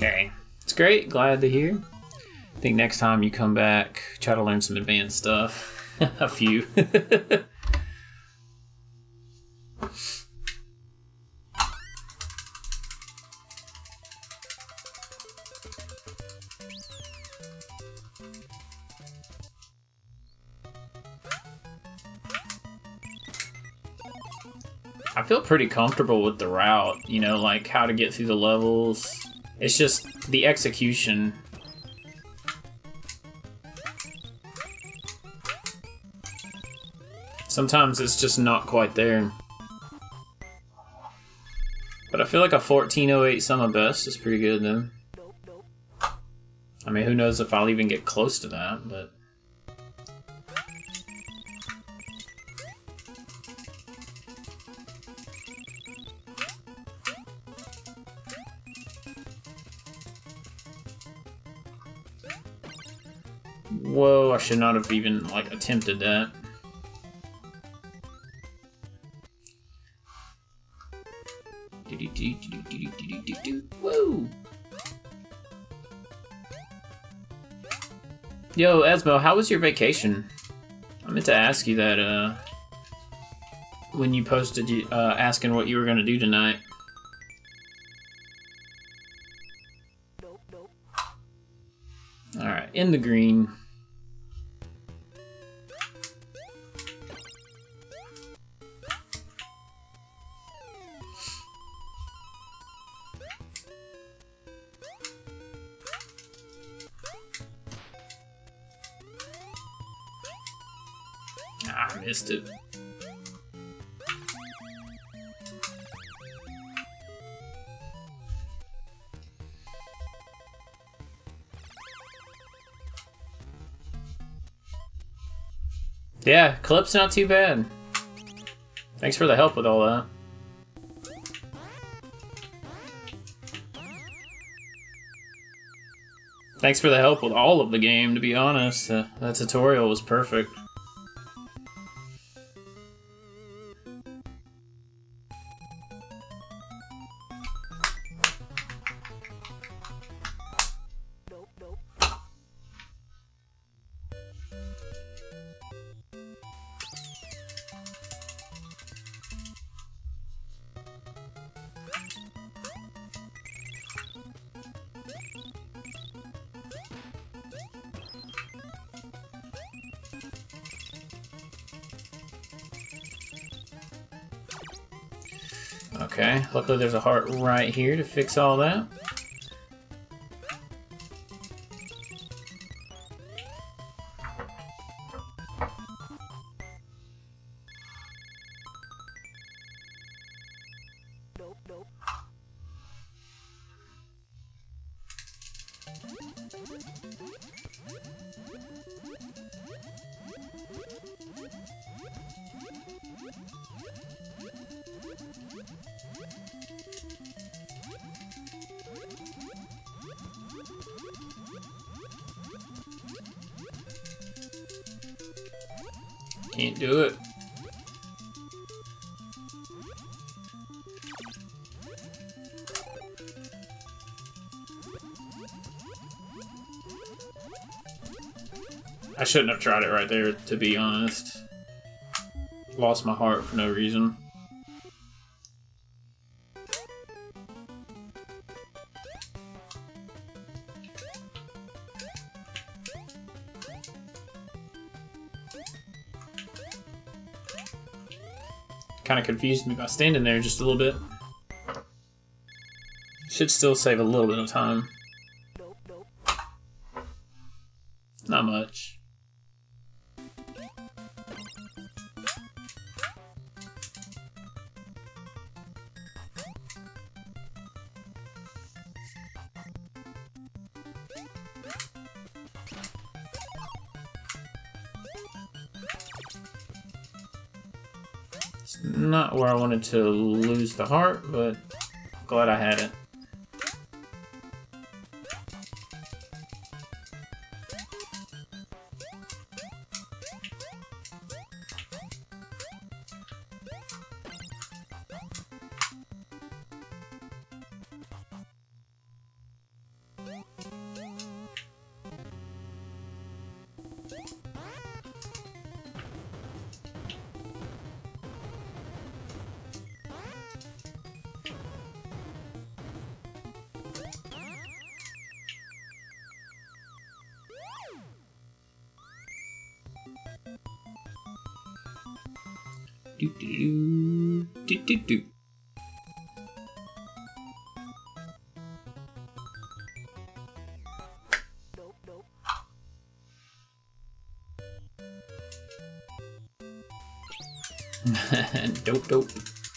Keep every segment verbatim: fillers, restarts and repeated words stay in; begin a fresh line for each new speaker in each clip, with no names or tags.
Okay, it's great. Glad to hear. I think next time you come back, try to learn some advanced stuff. A few. I feel pretty comfortable with the route, you know, like how to get through the levels. It's just the execution. Sometimes it's just not quite there. But I feel like a fourteen oh eight Summer Best is pretty good then. I mean, who knows if I'll even get close to that, but... Whoa, I should not have even, like, attempted that. Whoa! Yo, Esmo, how was your vacation? I meant to ask you that, uh... when you posted, uh, asking what you were gonna do tonight. Alright, in the green. Ah, I missed it. Yeah, clip's not too bad. Thanks for the help with all that. Thanks for the help with all of the game, to be honest. Uh, that tutorial was perfect. Okay, luckily there's a heart right here to fix all that. Can't do it. I shouldn't have tried it right there, to be honest. Lost my heart for no reason. Kind of confused me by standing there just a little bit. Should still save a little bit of time. Not much. It's not where I wanted to lose the heart, but glad I had it. Do do do do do. Dope, dope.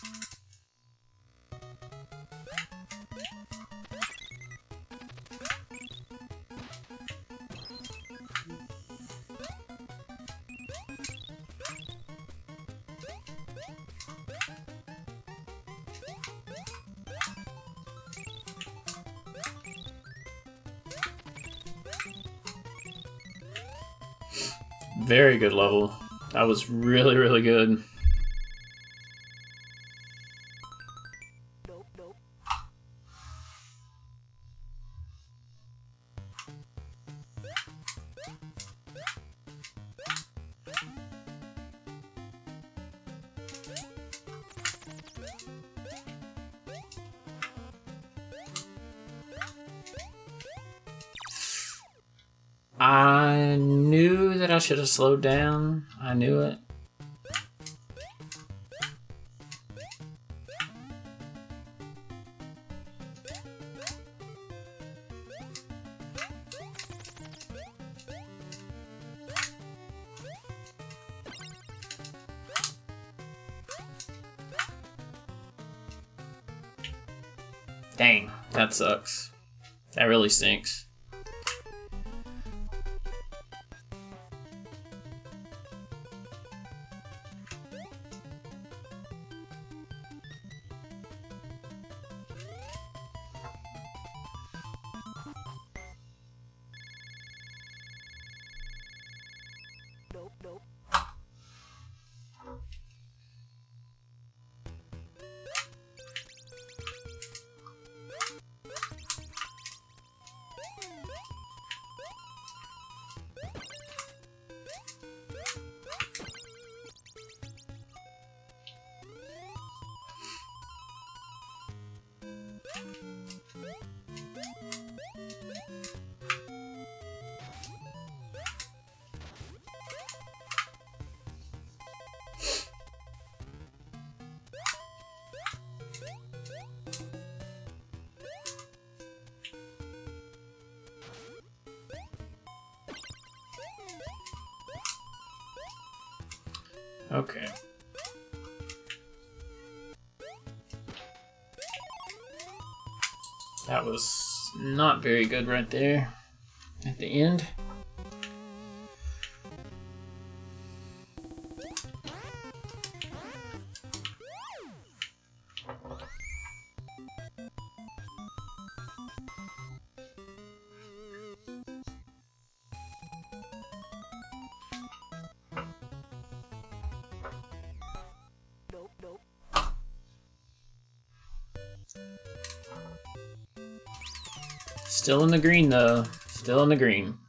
Very good level. That was really, really good. I knew that I should have slowed down. I knew it. Dang, that sucks. That really stinks. Okay. That was not very good right there at the end. Still in the green though. Still in the green.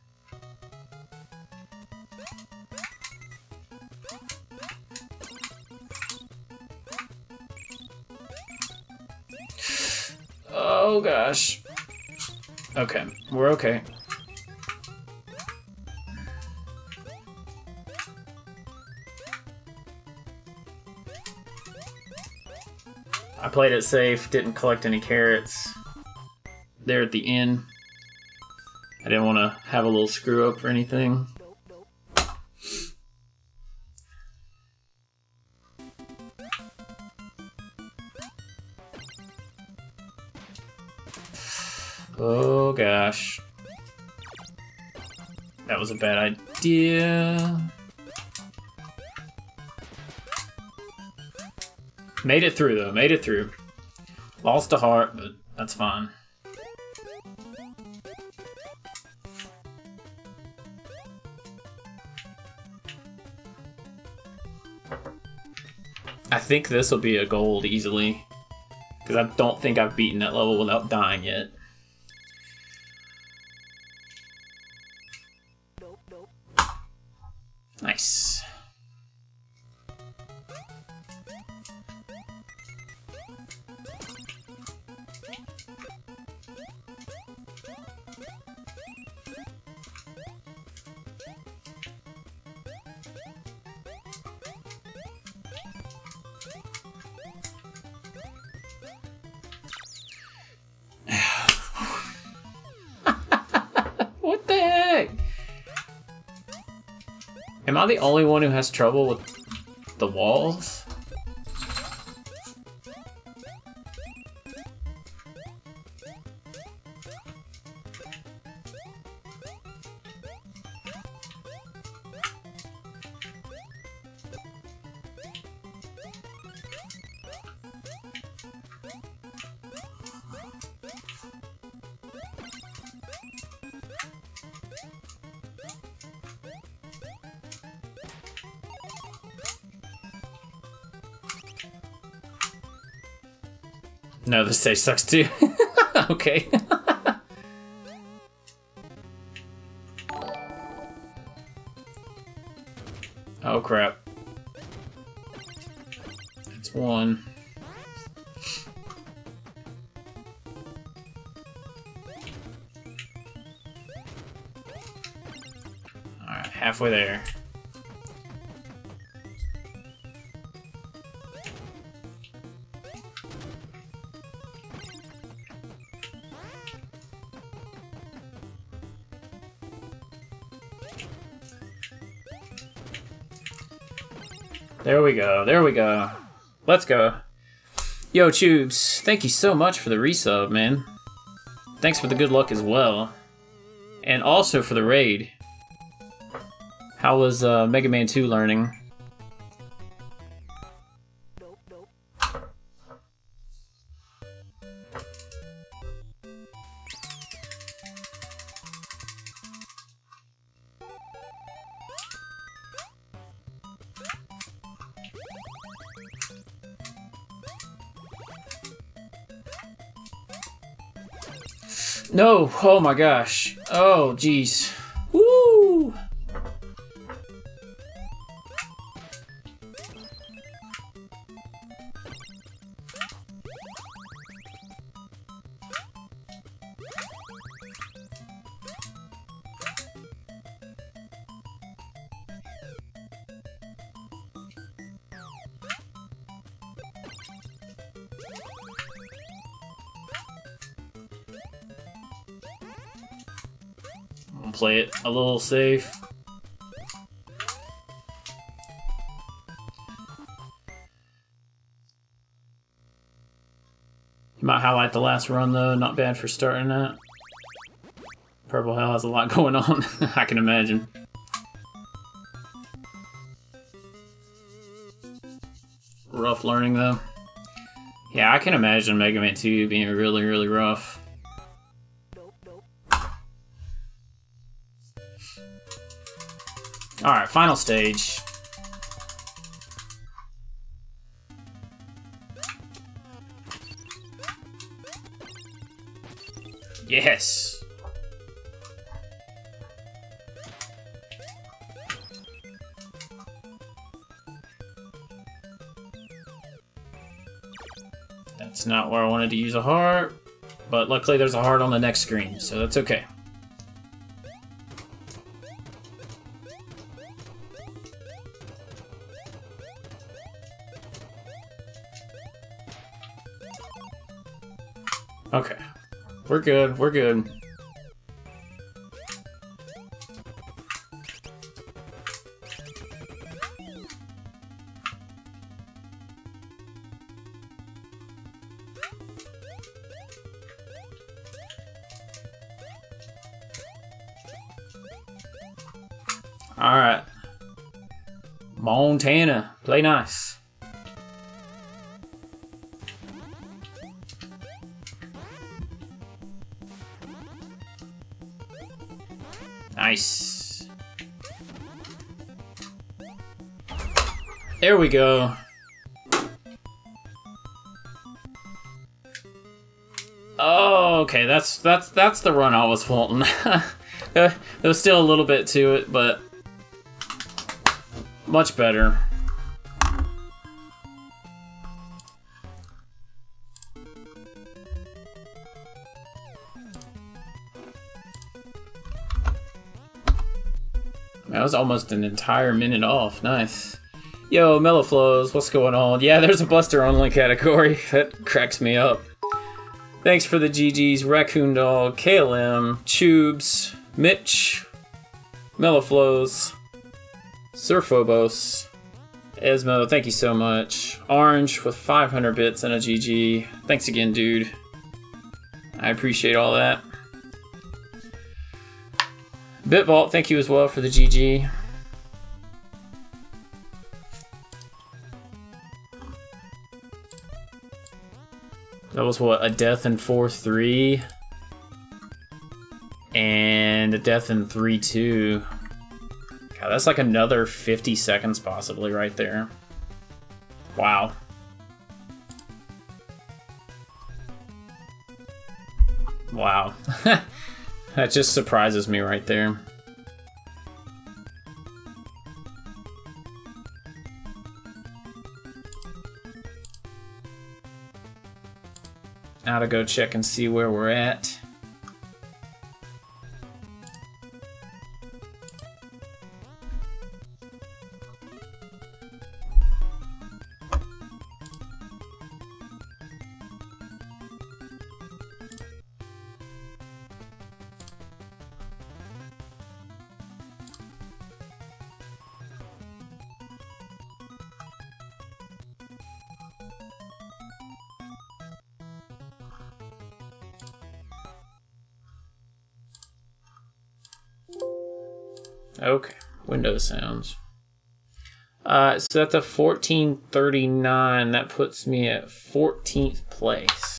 Oh gosh. Okay, we're okay. I played it safe, didn't collect any carrots there at the end. I didn't want to have a little screw up or anything. Oh gosh. That was a bad idea. Made it through though, made it through. Lost a heart, but that's fine. I think this will be a gold easily, because I don't think I've beaten that level without dying yet. Nice. Am I the only one who has trouble with the walls? No, this stage sucks too. Okay. Oh crap. That's one. Alright, halfway there. There we go, there we go. Let's go. Yo, Tubes, thank you so much for the resub, man. Thanks for the good luck as well. And also for the raid. How was uh, Mega Man two learning? No! Oh my gosh. Oh, jeez. Woo! Play it a little safe. You might highlight the last run though, not bad for starting that. Purple Hell has a lot going on, I can imagine. Rough learning though. Yeah, I can imagine Mega Man two being really, really rough. Alright, final stage. Yes! That's not where I wanted to use a heart, but luckily there's a heart on the next screen, so that's okay. Okay, we're good, we're good. Alright. Montana, play nice. Nice. There we go. Oh, okay. That's that's that's the run I was faulting. There was still a little bit to it, but much better. That was almost an entire minute off. Nice. Yo, Mellow Flows, what's going on? Yeah, there's a Buster only category. That cracks me up. Thanks for the G Gs, Raccoon Dog, K L M, Tubes, Mitch, Mellow Flows. Sir Phobos. Esmo, thank you so much. Orange with five hundred bits and a G G. Thanks again, dude. I appreciate all that. Bitvault, thank you as well for the G G. That was what, a death in four three? And a death in three two. God, that's like another fifty seconds possibly right there. Wow. Wow. That just surprises me right there. Now to go check and see where we're at. Okay, Windows sounds. Uh, so at the fourteen thirty-nine, that puts me at fourteenth place.